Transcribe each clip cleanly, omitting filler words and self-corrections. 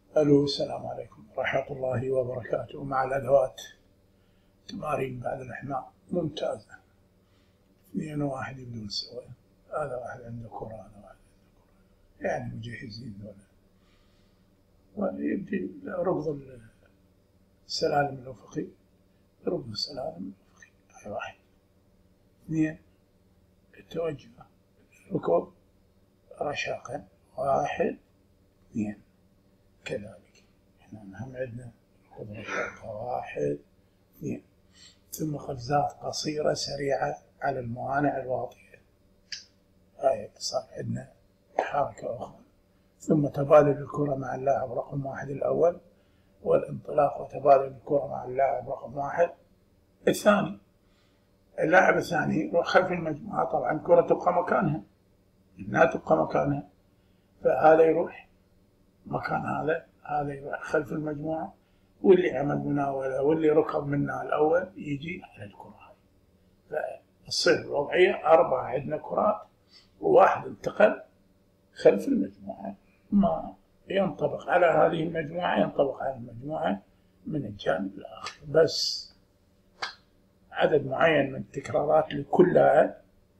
ألو، السلام عليكم ورحمة الله وبركاته. مع الأدوات تمارين بعد الإحماء ممتازة. 2 و1 يبدون سوا، هذا واحد عنده كرة، هذا واحد عنده كرة، يعني مجهزين ذولا. ويبدي ركض السلالم الأفقي، ركض السلالم الأفقي، هاي 1. 2 التوجه، ركض رشاقا، 1 2 كذلك. احنا هم عندنا ركض رشاقة 1 2، ثم قفزات قصيرة سريعة على الموانع الواطية، هاي صار عندنا حركة أخرى. ثم تبادل الكرة مع اللاعب رقم 1 الأول، والانطلاق وتبادل الكرة مع اللاعب رقم 1 الثاني. اللاعب الثاني يروح خلف المجموعة، طبعا الكرة تبقى مكانها، لا تبقى مكانها، فهذا يروح مكان هذا يروح خلف المجموعة، واللي عمل مناولة واللي ركض منها الأول يجي على الكرة هاي. فتصير الوضعية 4 عندنا كرات، وواحد انتقل خلف المجموعة، ما ينطبق على هذه المجموعة ينطبق على المجموعة من الجانب الآخر، بس عدد معين من التكرارات لكل لاعب.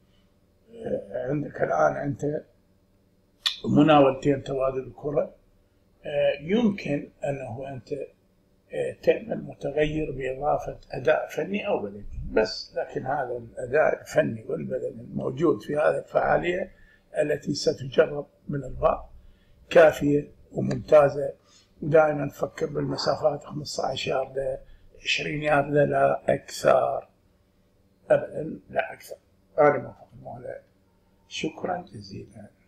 عندك الآن أنت مناولتين تبادل الكرة، يمكن أنه أنت تعمل متغير بإضافة أداء فني أو بدني بس، لكن هذا الأداء الفني والبدني الموجود في هذه الفعالية التي ستجرب من الفار كافية وممتازة. ودائما نفكر بالمسافات 15 ياردة 20 ياردة، لا أكثر أبدا، لا أكثر. أنا موفق المولى، شكرا جزيلا.